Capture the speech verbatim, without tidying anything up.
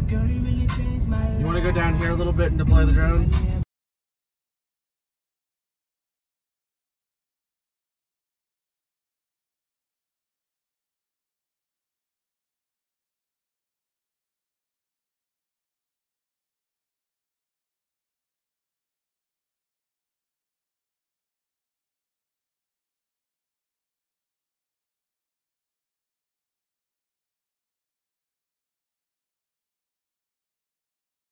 You want to go down here a little bit and deploy the drone?